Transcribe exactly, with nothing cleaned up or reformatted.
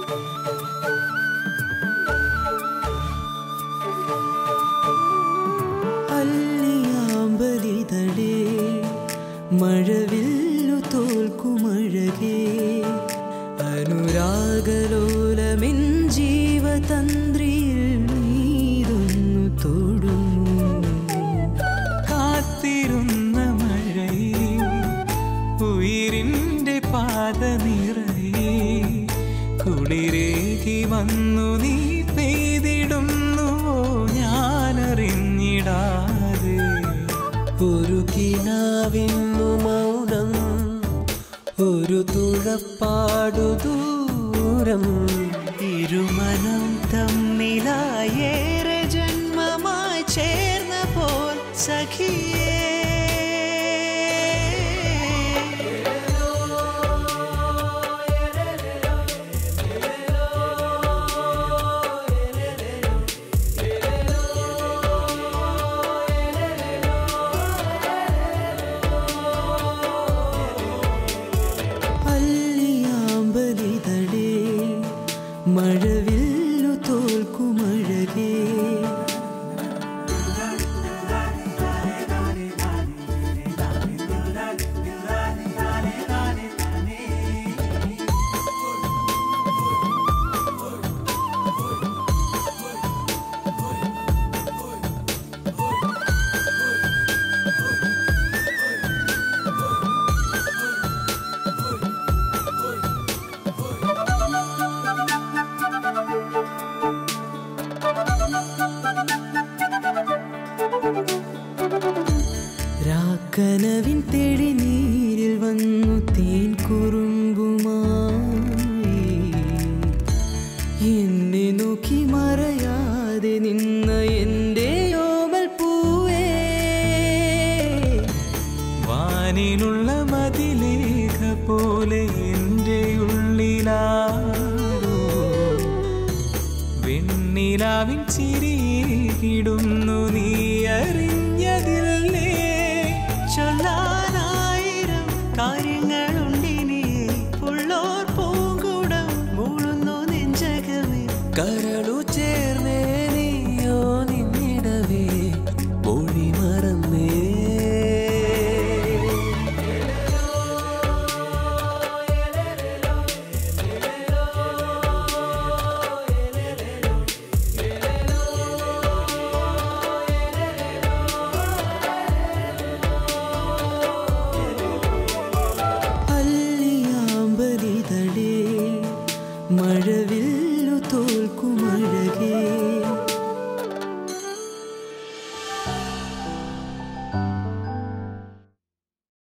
അല്ലിയാമ്പലിതളേ മഴവില്ലു തോൽക്കുമഴകേ അനുരാഗലോലമിൻ ജീവതന്ത്രിയിൽ നീതൊന്നു തൊടുന്നു കാത്തിരുന്ന മഴയേ ഉയിരിൻ്റെ പാദനിറയേ കുളിരേകി വന്നു നീ പെയ്തിടുന്നുവോ ഞാനറിഞ്ഞിടാതെ ഒരു കിനാവിന്നു മൗനം ഒരു തുഴപ്പാടു ദൂരം ഇരുമനം തമ്മിലായേറെ ജന്മമായി ചേർന്ന പോൽ സഖിയേ മഴവില്ലു തോൽക്കുമഴകേ രാക്കനവിൻ തെളിനീരിൽ വന്നു തേൻ കുറുമ്പുമായി എന്നെ നോക്കി മറയാതെ നിന്ന എൻ്റെ ഓമൽ പൂവേ വാനിലുള്ള മതിലേഖ പോലെ എൻ്റെ ഉള്ളിലാരോ വെണ്ണിലാവിൻ ചിരിയിടുന്നു നീ അറിഞ്ഞതില്ലേ ചൊല്ലാനായിരം കാര്യങ്ങളുണ്ടിനി ഉള്ളോർ പൂങ്കൂടം മൂളുന്നു നെഞ്ചകമേ കരളു ചേർന്നേ നീയോ നിന്നിടവേ മൊഴി മറന്നേ മഴ